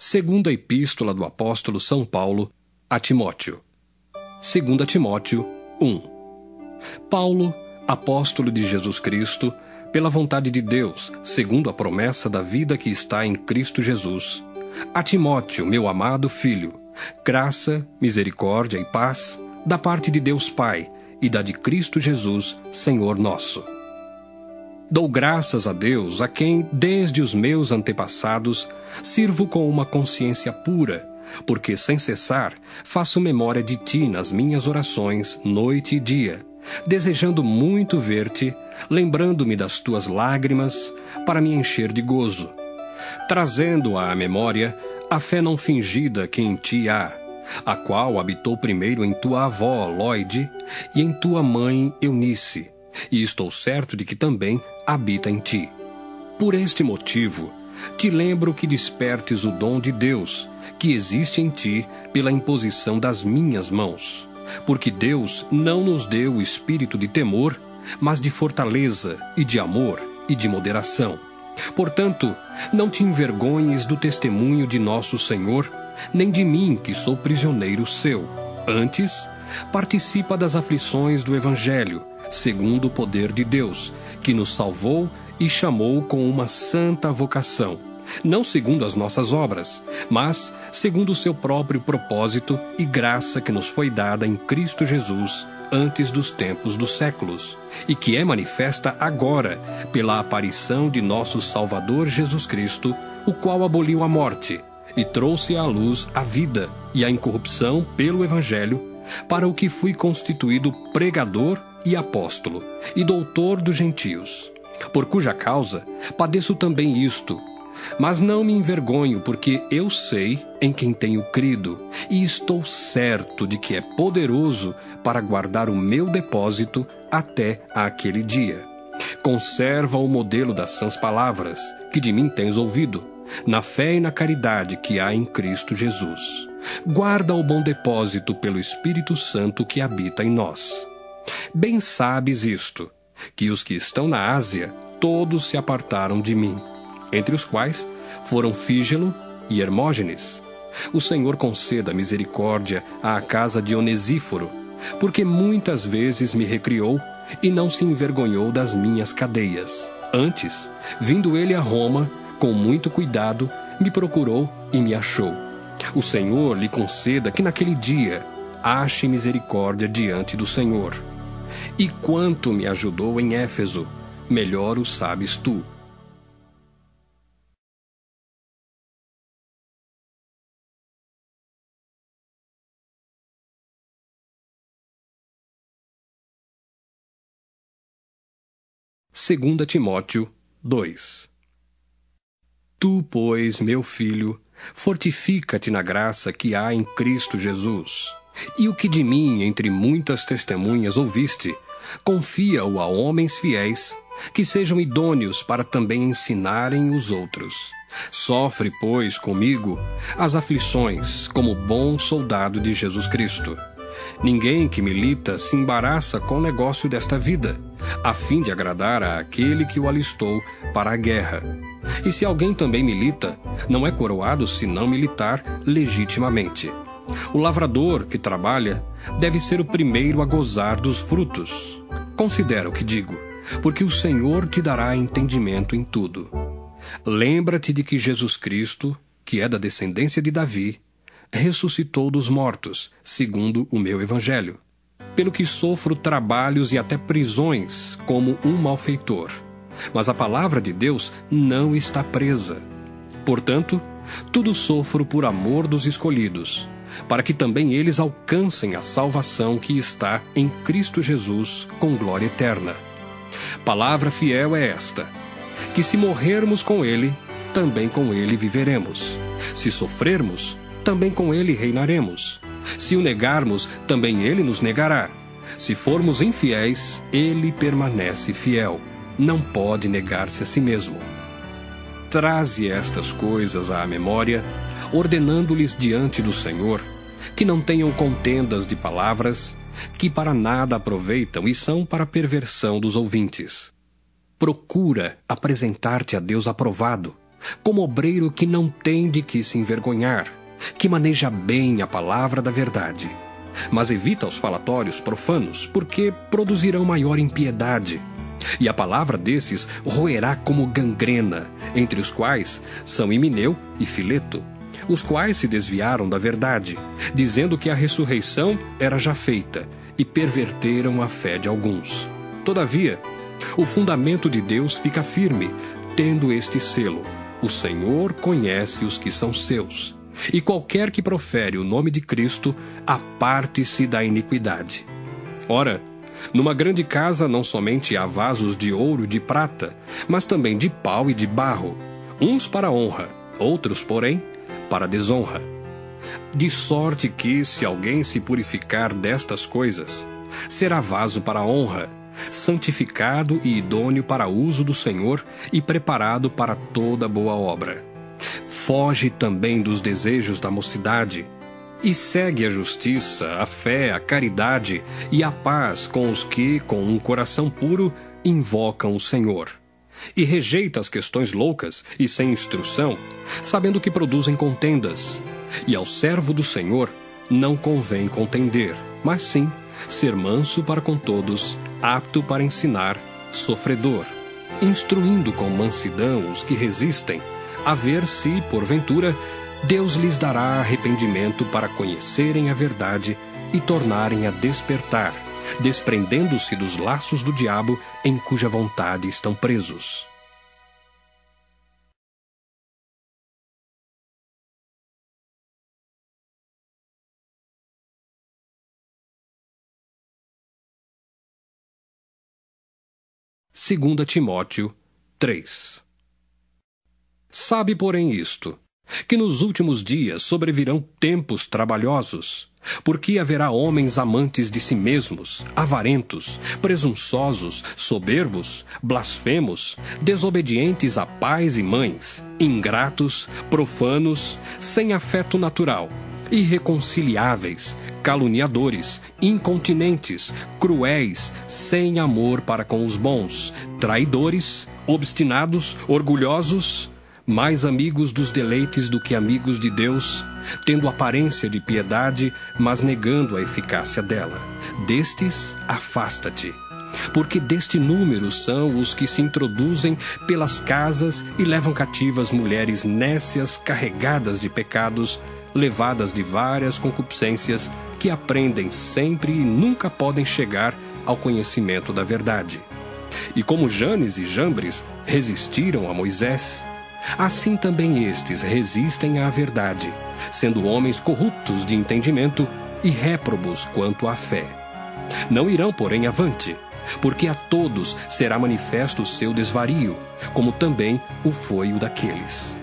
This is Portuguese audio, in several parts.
Segunda Epístola do Apóstolo São Paulo a Timóteo. 2 Timóteo 1. Paulo, apóstolo de Jesus Cristo, pela vontade de Deus, segundo a promessa da vida que está em Cristo Jesus. A Timóteo, meu amado filho, graça, misericórdia e paz, da parte de Deus Pai e da de Cristo Jesus, Senhor nosso. Dou graças a Deus, a quem, desde os meus antepassados, sirvo com uma consciência pura, porque, sem cessar, faço memória de ti nas minhas orações, noite e dia, desejando muito ver-te, lembrando-me das tuas lágrimas, para me encher de gozo, trazendo à memória a fé não fingida que em ti há, a qual habitou primeiro em tua avó, Lóide, e em tua mãe, Eunice, e estou certo de que também habita em ti. Por este motivo, te lembro que despertes o dom de Deus, que existe em ti pela imposição das minhas mãos. Porque Deus não nos deu o espírito de temor, mas de fortaleza e de amor e de moderação. Portanto, não te envergonhes do testemunho de nosso Senhor, nem de mim, que sou prisioneiro seu. Antes, participa das aflições do Evangelho, segundo o poder de Deus, que nos salvou e chamou com uma santa vocação, não segundo as nossas obras, mas segundo o seu próprio propósito e graça que nos foi dada em Cristo Jesus antes dos tempos dos séculos, e que é manifesta agora pela aparição de nosso Salvador Jesus Cristo, o qual aboliu a morte e trouxe à luz a vida e a incorrupção pelo Evangelho, para o que fui constituído pregador e apóstolo, e doutor dos gentios, por cuja causa padeço também isto, mas não me envergonho, porque eu sei em quem tenho crido, e estou certo de que é poderoso para guardar o meu depósito até aquele dia. Conserva o modelo das sãs palavras, que de mim tens ouvido, na fé e na caridade que há em Cristo Jesus. Guarda o bom depósito pelo Espírito Santo que habita em nós. Bem sabes isto, que os que estão na Ásia, todos se apartaram de mim, entre os quais foram Fígelo e Hermógenes. O Senhor conceda misericórdia à casa de Onesíforo, porque muitas vezes me recriou e não se envergonhou das minhas cadeias. Antes, vindo ele a Roma, com muito cuidado, me procurou e me achou. O Senhor lhe conceda que naquele dia ache misericórdia diante do Senhor. E quanto me ajudou em Éfeso, melhor o sabes tu. Segunda Timóteo 2. Tu, pois, meu filho, fortifica-te na graça que há em Cristo Jesus. E o que de mim, entre muitas testemunhas, ouviste, confia-o a homens fiéis, que sejam idôneos para também ensinarem os outros. Sofre, pois, comigo as aflições, como bom soldado de Jesus Cristo. Ninguém que milita se embaraça com o negócio desta vida, a fim de agradar àquele que o alistou para a guerra. E se alguém também milita, não é coroado se não militar legitimamente. O lavrador que trabalha deve ser o primeiro a gozar dos frutos. Considera o que digo, porque o Senhor te dará entendimento em tudo. Lembra-te de que Jesus Cristo, que é da descendência de Davi, ressuscitou dos mortos, segundo o meu evangelho, pelo que sofro trabalhos e até prisões como um malfeitor. Mas a palavra de Deus não está presa. Portanto, tudo sofro por amor dos escolhidos, para que também eles alcancem a salvação que está em Cristo Jesus com glória eterna. Palavra fiel é esta, que se morrermos com ele, também com ele viveremos. Se sofrermos, também com ele reinaremos. Se o negarmos, também ele nos negará. Se formos infiéis, ele permanece fiel. Não pode negar-se a si mesmo. Traze estas coisas à memória, ordenando-lhes diante do Senhor, que não tenham contendas de palavras, que para nada aproveitam e são para perversão dos ouvintes. Procura apresentar-te a Deus aprovado, como obreiro que não tem de que se envergonhar, que maneja bem a palavra da verdade. Mas evita os falatórios profanos, porque produzirão maior impiedade. E a palavra desses roerá como gangrena, entre os quais são Himeneu e Fileto, os quais se desviaram da verdade, dizendo que a ressurreição era já feita, e perverteram a fé de alguns. Todavia, o fundamento de Deus fica firme, tendo este selo: o Senhor conhece os que são seus. E qualquer que profere o nome de Cristo, aparte-se da iniquidade. Ora, numa grande casa não somente há vasos de ouro e de prata, mas também de pau e de barro, uns para honra, outros, porém, para desonra. De sorte que, se alguém se purificar destas coisas, será vaso para honra, santificado e idôneo para uso do Senhor e preparado para toda boa obra. Foge também dos desejos da mocidade, e segue a justiça, a fé, a caridade e a paz com os que, com um coração puro, invocam o Senhor. E rejeita as questões loucas e sem instrução, sabendo que produzem contendas. E ao servo do Senhor não convém contender, mas sim ser manso para com todos, apto para ensinar, sofredor, instruindo com mansidão os que resistem, a ver se, porventura, Deus lhes dará arrependimento para conhecerem a verdade e tornarem a despertar, desprendendo-se dos laços do diabo em cuja vontade estão presos. Segunda Timóteo 3. Sabe, porém, isto, que nos últimos dias sobrevirão tempos trabalhosos, porque haverá homens amantes de si mesmos, avarentos, presunçosos, soberbos, blasfemos, desobedientes a pais e mães, ingratos, profanos, sem afeto natural, irreconciliáveis, caluniadores, incontinentes, cruéis, sem amor para com os bons, traidores, obstinados, orgulhosos, mais amigos dos deleites do que amigos de Deus, tendo aparência de piedade, mas negando a eficácia dela. Destes, afasta-te, porque deste número são os que se introduzem pelas casas e levam cativas mulheres nécias carregadas de pecados, levadas de várias concupiscências, que aprendem sempre e nunca podem chegar ao conhecimento da verdade. E como Janes e Jambres resistiram a Moisés, assim também estes resistem à verdade, sendo homens corruptos de entendimento e réprobos quanto à fé. Não irão, porém, avante, porque a todos será manifesto o seu desvario, como também o foi o daqueles.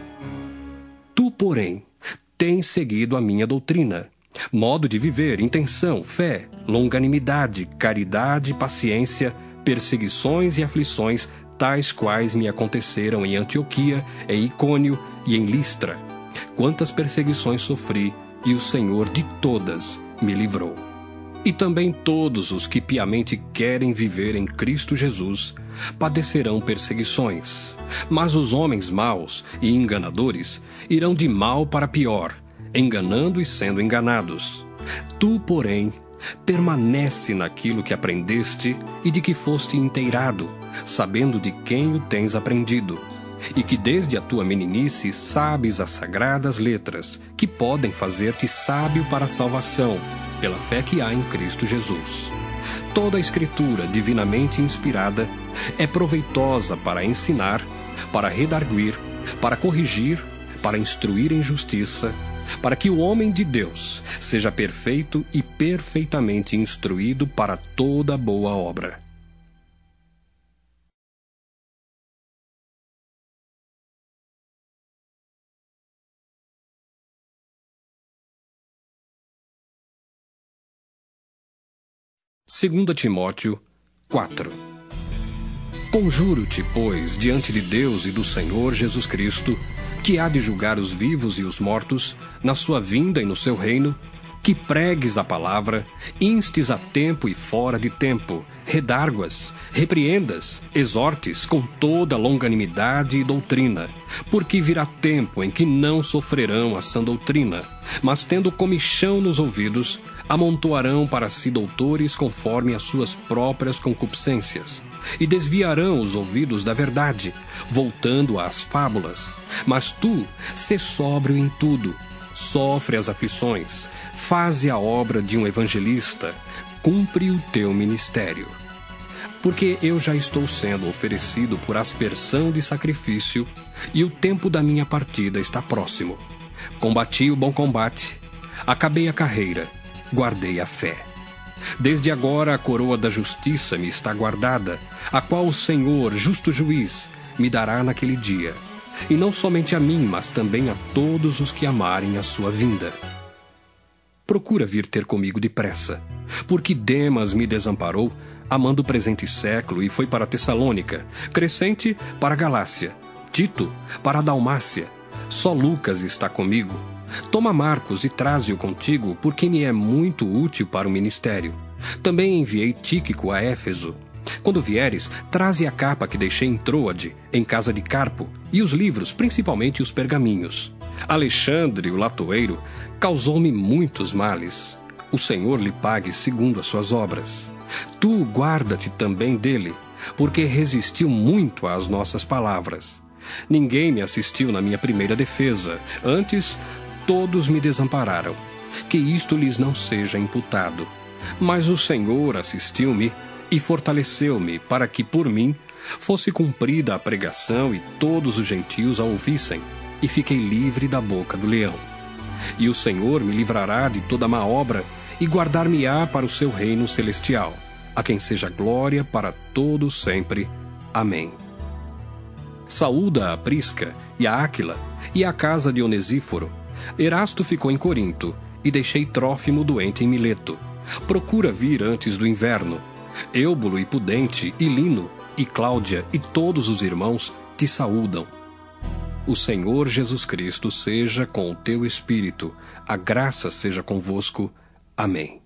Tu, porém, tens seguido a minha doutrina, modo de viver, intenção, fé, longanimidade, caridade, paciência, perseguições e aflições, tais quais me aconteceram em Antioquia, em Icônio e em Listra. Quantas perseguições sofri, e o Senhor de todas me livrou. E também todos os que piamente querem viver em Cristo Jesus padecerão perseguições. Mas os homens maus e enganadores irão de mal para pior, enganando e sendo enganados. Tu, porém, permanece naquilo que aprendeste e de que foste inteirado, sabendo de quem o tens aprendido, e que desde a tua meninice sabes as sagradas letras, que podem fazer-te sábio para a salvação, pela fé que há em Cristo Jesus. Toda a Escritura divinamente inspirada é proveitosa para ensinar, para redarguir, para corrigir, para instruir em justiça, para que o homem de Deus seja perfeito e perfeitamente instruído para toda boa obra. Segunda Timóteo 4. Conjuro-te, pois, diante de Deus e do Senhor Jesus Cristo, que há de julgar os vivos e os mortos, na sua vinda e no seu reino, que pregues a palavra, instes a tempo e fora de tempo, redarguas, repreendas, exortes com toda longanimidade e doutrina, porque virá tempo em que não sofrerão a sã doutrina, mas tendo comichão nos ouvidos, amontoarão para si doutores conforme as suas próprias concupiscências, e desviarão os ouvidos da verdade, voltando às fábulas. Mas tu, sê sóbrio em tudo, sofre as aflições, faze a obra de um evangelista, cumpre o teu ministério. Porque eu já estou sendo oferecido por aspersão de sacrifício, e o tempo da minha partida está próximo. Combati o bom combate, acabei a carreira, guardei a fé. Desde agora a coroa da justiça me está guardada, a qual o Senhor, justo juiz, me dará naquele dia. E não somente a mim, mas também a todos os que amarem a sua vinda. Procura vir ter comigo depressa, porque Demas me desamparou, amando o presente século, e foi para Tessalônica, Crescente para a Galácia, Tito para a Dalmácia. Só Lucas está comigo. Toma Marcos e traze-o contigo, porque me é muito útil para o ministério. Também enviei Tíquico a Éfeso. Quando vieres, traze a capa que deixei em Troade, em casa de Carpo, e os livros, principalmente os pergaminhos. Alexandre, o latoeiro, causou-me muitos males. O Senhor lhe pague segundo as suas obras. Tu guarda-te também dele, porque resistiu muito às nossas palavras. Ninguém me assistiu na minha primeira defesa, antes todos me desampararam. Que isto lhes não seja imputado. Mas o Senhor assistiu-me e fortaleceu-me para que por mim fosse cumprida a pregação e todos os gentios a ouvissem, e fiquei livre da boca do leão. E o Senhor me livrará de toda má obra e guardar-me-á para o seu reino celestial, a quem seja glória para todos sempre. Amém. Saúda a Prisca e a Áquila e a casa de Onesíforo. Erasto ficou em Corinto, e deixei Trófimo doente em Mileto. Procura vir antes do inverno. Êubulo e Pudente e Lino e Cláudia e todos os irmãos te saúdam. O Senhor Jesus Cristo seja com o teu espírito. A graça seja convosco. Amém.